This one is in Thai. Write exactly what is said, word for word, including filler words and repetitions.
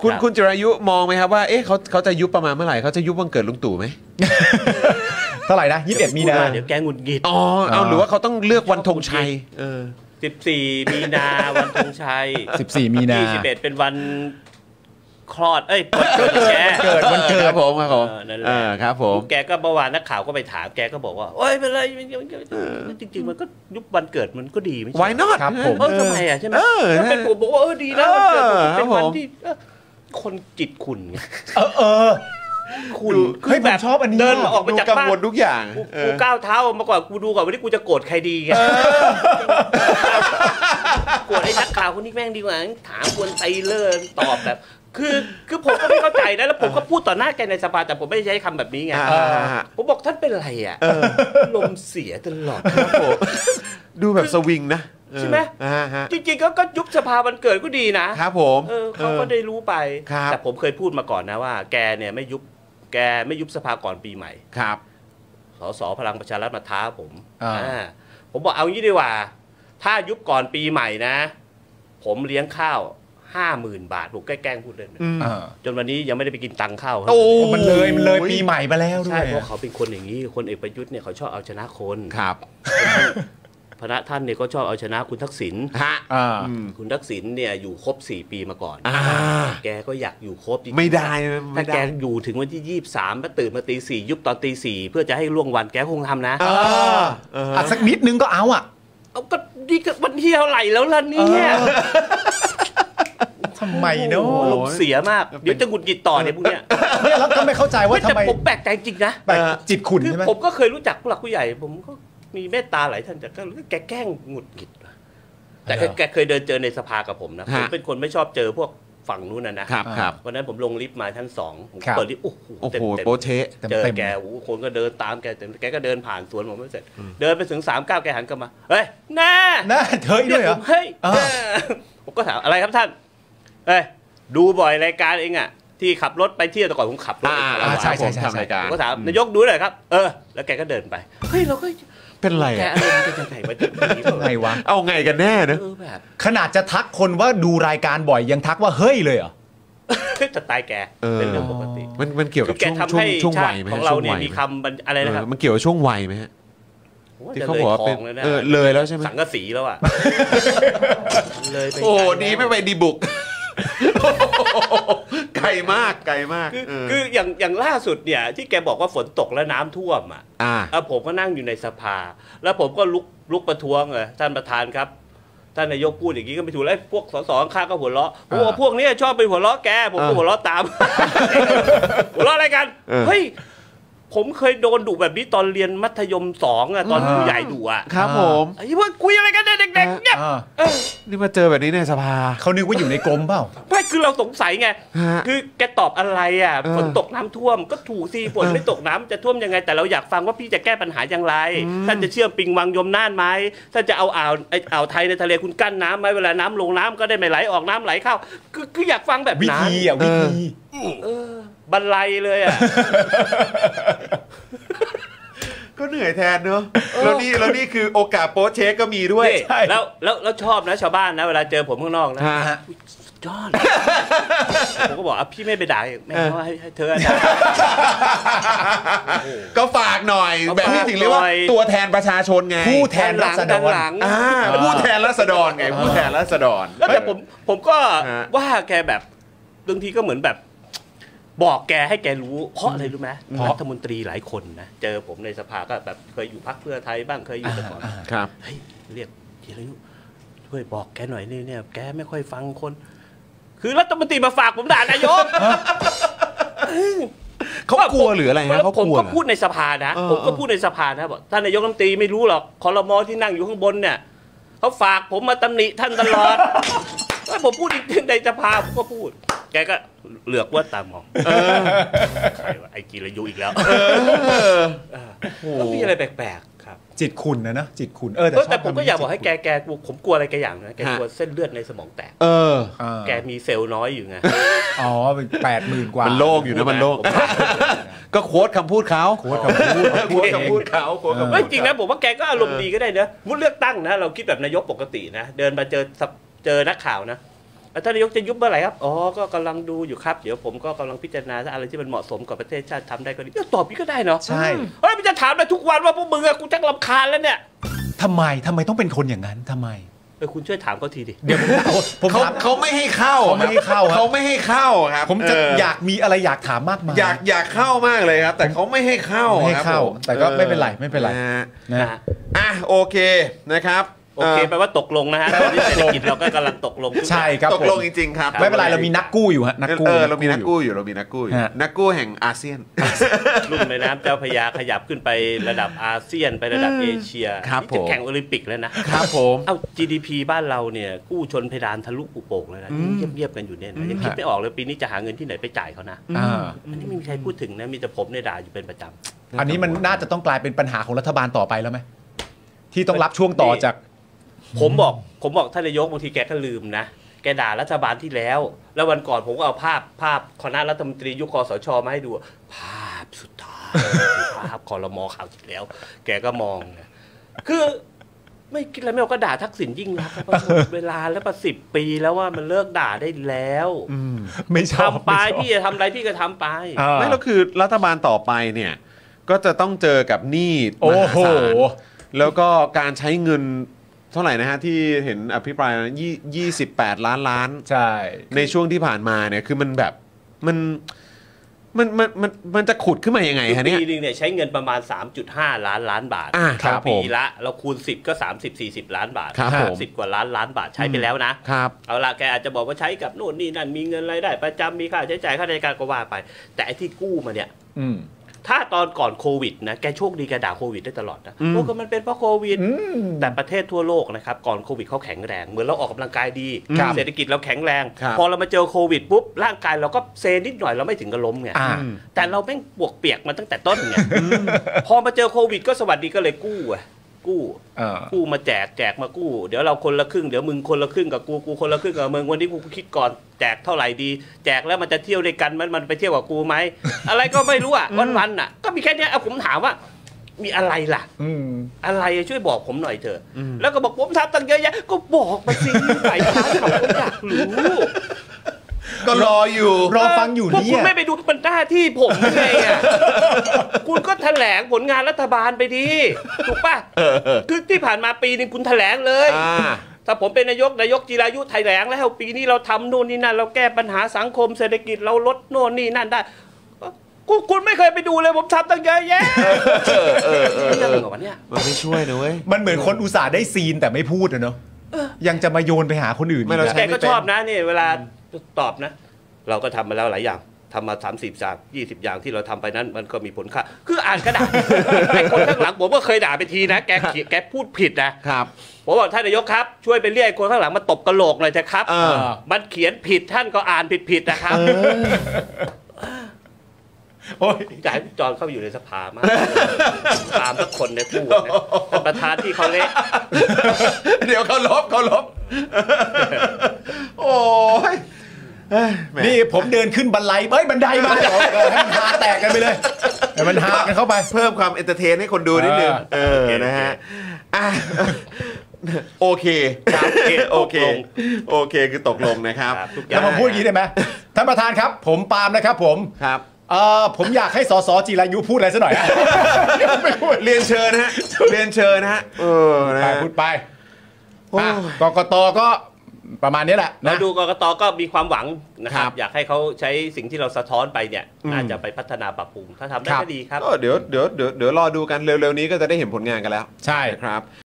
คุณคุณจิรายุมองไหมครับว่าเอ๊ะเขาเขาจะยุบประมาณเมื่อไหร่เขาจะยุบวันเกิดลุงตู่ไหมเท่าไหร่นะยี่สิบเอ็ดมีนาเดี๋ยวแกงุนงิดอ๋อเอาหรือว่าเขาต้องเลือกวันธงชัยเออสิบสี่มีนาวันธงชัยสิบสี่มีนายี่สิบเอ็ดเป็นวันคลอดเอ้ยวันเกิดแกเกิดวันเกิดผมครับผมนั่นแหละครับผมแกก็เมื่อวานนักข่าวก็ไปถามแกก็บอกว่าโอ๊ยเป็นไรจริงๆมันก็ยุบวันเกิดมันก็ดีไม่ใช่ Why not ครับผมเออทำไมอ่ะใช่ไหมก็เป็นผมบอกว่าเออดีนะวันเกิดเป็นวันที่คนจิตคุณไงเออเออคุณเฮ้ยผมชอบอันนี้เดินมาออกมาจากบ้านทุกอย่างกูก้าวเท้ามาก่อนกูดูก่อนวันนี้กูจะโกรธใครดีไงโกรธไอ้นักข่าวคนนี้แม่งดีกว่าถามกวนไตเลอร์ตอบแบบคือคือผมก็ไม่เข้าใจนะแล้วผมก็พูดต่อหน้าแกในสภาแต่ผมไม่ได้ใช้คำแบบนี้ไงผมบอกท่านเป็นไรอ่ะลมเสียตลอดครับผมดูแบบสวิงนะใช่ไหมจริงๆก็ก็ยุบสภาวันเกิดก็ดีนะครับผมเออเขาก็ได้รู้ไปแต่ผมเคยพูดมาก่อนนะว่าแกเนี่ยไม่ยุบแกไม่ยุบสภาก่อนปีใหม่ครับสสพลังประชารัฐมาท้าผมอ่าผมบอกเอางี้ดีกว่าถ้ายุบก่อนปีใหม่นะผมเลี้ยงข้าวห้าหมื่นบาทผมแกล้งพูดเล่นจนวันนี้ยังไม่ได้ไปกินตังค์ข้าวโอ้มันเลยมันเลยปีใหม่มาแล้วด้วยใช่เพราะเขาเป็นคนอย่างนี้คนเอกประยุทธ์เนี่ยเขาชอบเอาชนะคนครับพระท่านเนี่ยก็ชอบเอาชนะคุณทักษิณฮะคุณทักษิณเนี่ยอยู่ครบสี่ปีมาก่อนแกก็อยากอยู่ครบไม่ได้ถ้าแกอยู่ถึงวันที่ยี่สิบสามแล้วตื่นมาตีสี่ยุบตอนตีสี่เพื่อจะให้ล่วงวันแกคงทำนะอ่ะสักนิดนึงก็เอาอ่ะเอาก็ดีก็วันที่เท่าไหร่แล้วล่ะเนี่ยทำไมเนาะลมเสียมากเดี๋ยวจะหงุดหงิดต่อเนี่ยพวกเนี้ยแล้วก็ไม่เข้าใจว่าทำไมผมแปลกใจจริงนะแปลกจิตขุ่นใช่ไหมผมก็เคยรู้จักผู้หลักผู้ใหญ่ผมก็มีเมตตาหลายท่านแต่ก็แกแกล้งหงุดหงิดแต่แกเคยเดินเจอในสภากับผมนะผมเป็นคนไม่ชอบเจอพวกฝั่งนู้นนะนะครับวันนั้นผมลงลิฟต์มาชั้นสองผมเปิดลิฟต์โอ้โหเต็มเต็มเจอแกโอ้คนก็เดินตามแกแกก็เดินผ่านสวนผมไม่เสร็จเดินไปถึงสามเก้าแกหันกลับมาเฮ้ยแน่แน่เฮ้ยด้วยเหรอเฮ้ยผมก็ถามอะไรครับท่านเอ้ยดูบ่อยรายการเองอ่ะที่ขับรถไปเที่ยวแต่ก่อนผมขับรถใช่ใช่ใช่รายการผมก็ถามนายกดูหน่อยครับเออแล้วแกก็เดินไปเฮ้ยเราก็เป็นไรแกอารมณ์จะไงมาถึงนี้ไงวะเอาไงกันแน่นะขนาดจะทักคนว่าดูรายการบ่อยยังทักว่าเฮ้ยเลยเหรอจะตายแกเป็นเรื่องปกติมันมันเกี่ยวกับช่วงช่วงช่วงวัยไหมของเราเนี่ยมีคำอะไรนะครับมันเกี่ยวกับช่วงวัยไหมฮะที่เขาบอกว่าเป็นเออเลยแล้วใช่ไหมสังกะสีแล้วอ่ะเลยโอ้ดีไม่ไปดีบุกไกลมากไกลมากคืออย่างอย่างล่าสุดเนี่ยที่แกบอกว่าฝนตกแล้วน้ำท่วมอ่ะผมก็นั่งอยู่ในสภาแล้วผมก็ลุกลุกประท้วงเลยท่านประธานครับท่านนายกพูดอย่างนี้ก็ไม่ถูกแล้วพวกสสข้างก็หัวเราะผมบอกพวกนี้ชอบไปหัวเราะแกผมก็หัวเราะตามหัวเราะอะไรกันเฮ้ยผมเคยโดนดุแบบนี้ตอนเรียนมัธยมสองอะตอนผู้ใหญ่ดุอะครับผมไอ้พวกคุยอะไรกันเด็กๆเนี่ยนี่มาเจอแบบนี้ในสภาเขานึกว่าอยู่ในกรมเปล่าไม่คือเราสงสัยไงคือแกตอบอะไรอะฝนตกน้ำท่วมก็ถูกสิฝนไม่ตกน้ำจะท่วมยังไงแต่เราอยากฟังว่าพี่จะแก้ปัญหาอย่างไรท่านจะเชื่อมปิงวังยมน่านไหมท่านจะเอาอ่าวไอ้อ่าวไทยในทะเลคุณกั้นน้ำไหมเวลาน้ำลงน้ำก็ได้ไม่ไหลออกน้ำไหลเข้าคือคืออยากฟังแบบนั้นวิธีอะวิธีบรรลัยเลยอ่ะก็เหนื่อยแทนเนอะแล้วนี่แล้วนี่คือโอกาสโป๊เชคก็มีด้วยแล้วแล้วแล้วชอบนะชาวบ้านนะเวลาเจอผมข้างนอกนะยอดผมก็บอกอ่ะพี่ไม่ไปด่าแม่เขาให้เธอด่าก็ฝากหน่อยแบบนี้ถึงเรียกว่าตัวแทนประชาชนไงผู้แทนราษฎรผู้แทนราษฎรไงผู้แทนราษฎรแล้วแต่ผมผมก็ว่าแกแบบบางทีก็เหมือนแบบบอกแกให้แกรู้เพราะอะไรรู้ไหมรัฐมนตรีหลายคนนะเจอผมในสภาก็แบบเคยอยู่พรรคเพื่อไทยบ้างเคยอยู่แต่ก่อนครับเฮ้ยเรียกจิรายุช่วยบอกแกหน่อยนี่เนี่ยแกไม่ค่อยฟังคนคือรัฐมนตรีมาฝากผมด่านายกเขากลัวหรืออะไรฮะเขาผมก็พูดในสภานะผมก็พูดในสภานะบอกท่านนายกรัฐมนตรีไม่รู้หรอกครม.ที่นั่งอยู่ข้างบนเนี่ยเขาฝากผมมาตำหนิท่านตลอดถ้าผมพูดอีกในสภาผมก็พูดแกก็เหลือกว่าตามองใครวะไอ้จิรายุอีกแล้วก็มีอะไรแปลกๆครับจิตคุณนะนะจิตคุณเออแต่ผมก็อยากบอกให้แกแกผมกลัวอะไรแกอย่างนะแกกลัวเส้นเลือดในสมองแตกเออแกมีเซลล์น้อยอยู่ไงอ๋อเป็นแปดหมื่นกว่ามันโล่งอยู่นะมันโล่งก็โค้ดคำพูดเขาโค้ดคำพูดโค้ดคำพูดเขาไม่จริงนะผมว่าแกก็อารมณ์ดีก็ได้นะมุดเลือกตั้งนะเราคิดแบบนายกปกตินะเดินมาเจอเจอนักข่าวนะท่านนายกจะยุบเมื่อไหร่ครับอ๋อก็กำลังดูอยู่ครับเดี๋ยวผมก็กำลังพิจารณาอะไรที่มันเหมาะสมกับประเทศชาติทำได้ก็ดีตอบนี้ก็ได้เนาะใช่เฮ้ยมันจะถามมาทุกวันว่าพวกมึงอะกูชักรำคาญแล้วเนี่ยทำไมทำไมต้องเป็นคนอย่างนั้นทำไมเออคุณช่วยถามเขาทีดิเดี๋ยวผมเขาเขาไม่ให้เข้าเขาไม่ให้เข้าเขาไม่ให้เข้าครับผมจะอยากมีอะไรอยากถามมากมายอยากอยากเข้ามากเลยครับแต่เขาไม่ให้เข้าไม่ให้เข้าแต่ก็ไม่เป็นไรไม่เป็นไรนะอ่ะโอเคนะครับโอเคแปลว่าตกลงนะฮะตอนนี้เศรษฐกิจเราก็กำลังตกลงใช่ครับตกลงจริงๆครับไม่เป็นไรเรามีนักกู้อยู่ฮะนักกู้เออเรามีนักกู้อยู่เรามีนักกู้อยู่นักกู้แห่งอาเซียนลุ่มแม่น้ำเจ้าพระยาขยับขึ้นไประดับอาเซียนไประดับเอเชียจะแข่งโอลิมปิกแล้วนะครับผมเอ้า จี ดี พี บ้านเราเนี่ยกู้ชนเพดานทะลุปุโป่งแล้วนะเงียบๆกันอยู่เนี่ยยังคิดไม่ออกเลยปีนี้จะหาเงินที่ไหนไปจ่ายเขานะอันนี้ไม่มีใครพูดถึงนะมีแต่ผมเนี่ยด่าอยู่เป็นประจำอันนี้มันน่าจะต้องกลายเป็นปัญหาของรัฐบาลต่อไปแล้วไหมที่ต้องรับช่วงต่อจากผมบอกผมบอกท่านนายกบางทีแกก็ลืมนะแกด่ารัฐบาลที่แล้วแล้ววันก่อนผมก็เอาภาพภาพคณะรัฐมนตรียุคคสชมาให้ดูภาพสุดท้ายภาพครม.ข่าวที่แล้วแกก็มองคือไม่คิดอะไรไม่เอาก็ด่าทักษิณยิ่งรักเวลาแล้วประสิบปีแล้วว่ามันเลิกด่าได้แล้วไม่ชอบทำไปพี่จะทำอะไรพี่ก็ทำไปไม่แล้วคือรัฐบาลต่อไปเนี่ยก็จะต้องเจอกับหนี้มหาศาลแล้วก็การใช้เงินเท่าไหร่นะฮะที่เห็นอภิปรายยี่ยี่สิบแปดล้านล้านใช่ในช่วงที่ผ่านมาเนี่ยคือมันแบบมันมันมันมันมันจะขุดขึ้นมายังไงฮะเนี่ยปีนึงเนี่ยใช้เงินประมาณ สามจุดห้า ล้านล้านบาทครับปีละเราคูณสิบก็สามสิบ สี่สิบล้านบาทสิบกว่าล้านล้านบาทใช้ไปแล้วนะครับเอาละแกอาจจะบอกว่าใช้กับโน่นนี่นั่นมีเงินรายได้ประจำมีค่าใช้จ่ายค่าใช้จ่ายก็ว่าไปแต่ไอ้ที่กู้มาเนี่ยถ้าตอนก่อนโควิดนะแกโชคดีแกด่าโควิดได้ตลอดนะโอ้ก็มันเป็นเพราะโควิดแต่ประเทศทั่วโลกนะครับก่อนโควิดเขาแข็งแรงเหมือนเราออกกำลังกายดีเศรษฐกิจเราแข็งแรงพอเรามาเจอโควิดปุ๊บร่างกายเราก็เซนิดหน่อยเราไม่ถึงกับล้มไงแต่เราแม่งปวกเปียกมาตั้งแต่ต้นไงพอมาเจอโควิดก็สวัสดีก็เลยกู้อ่ะกู้กู้มาแจกแจกมากู้เดี๋ยวเราคนละครึ่งเดี๋ยวมึงคนละครึ่งกับกูกูคนละครึ่งกับมึงวันนี้กูคิดก่อนแจกเท่าไหร่ดีแจกแล้วมันจะเที่ยวด้วยกันมันมันไปเที่ยวกับกูไหมอะไรก็ไม่รู้อ่ะวันๆอ่ะก็มีแค่นี้เอาผมถามว่ามีอะไรล่ะอะไรช่วยบอกผมหน่อยเถอะแล้วก็บอกผมทำตั้งเยอะแยะก็บอกมาสิฝ่ายค้านเขาอยากรู้ก็รออยู่รอฟังอยู่เนี่ยพวกคุณไม่ไปดูมันหน้าที่ผมไงอ่ะคุณก็แถลงผลงานรัฐบาลไปดีถูกป่ะคือที่ผ่านมาปีนึงคุณแถลงเลยถ้าผมเป็นนายกนายกจิรายุแถลงแล้วปีนี้เราทำโน่นนี่นั่นเราแก้ปัญหาสังคมเศรษฐกิจเราลดโน่นนี่นั่นได้คุณไม่เคยไปดูเลยผมทำตั้งเยอะแยะเออเออเออเรื่องวันเนี้ยมันไม่ช่วยนะเว้ยมันเหมือนคนอุตส่าห์ได้ซีนแต่ไม่พูดเนอะยังจะมาโยนไปหาคนอื่นแกก็ชอบนะนี่เวลาตอบนะเราก็ทำมาแล้วหลายอย่างทำมาสามสิบจากยี่สิบอย่างที่เราทำไปนั้นมันก็มีผลค่าคืออ่านกระดาษไอ้คนข้างหลังผมก็เคยด่าไปทีนะแกแกพูดผิดนะครับผมบอกท่านนายกครับช่วยไปเรียกคนข้างหลังมาตบกระโหลกหน่อยเถอะครับมันเขียนผิดท่านก็อ่านผิดผิดนะครับโอ้ยจ่ายจอนเข้าอยู่ในสภามากตามทุกคนในพูดนะประธานที่เขาเละเดี๋ยวเขาลบเขาลบโอ้ยนี่ผมเดินขึ้นบันไดเฮ้ยบันไดมาให้มันหาแตกกันไปเลยให้มันหากันเข้าไปเพิ่มความเอนเตอร์เทนให้คนดูนิดนึงเออนะฮะโอเคครับโอเคโอเคคือตกลงนะครับแล้วผมพูดอย่างนี้ได้ไหมท่านประธานครับผมปาล์มนะครับผมครับเออผมอยากให้สสจิรายุพูดอะไรสักหน่อยเรียนเชิญนะฮะเรียนเชิญนะฮะเออไปพูดไปกกตก็ประมาณนี้แหละเราดูกกตก็มีความหวังนะครับอยากให้เขาใช้สิ่งที่เราสะท้อนไปเนี่ยน่าจะไปพัฒนาปรับปรุงถ้าทำได้ก็ดีครับก็เดี๋ยวเดี๋ยวเดี๋ยวเดี๋ยวรอดูกันเร็วๆนี้ก็จะได้เห็นผลงานกันแล้วใช่ครับ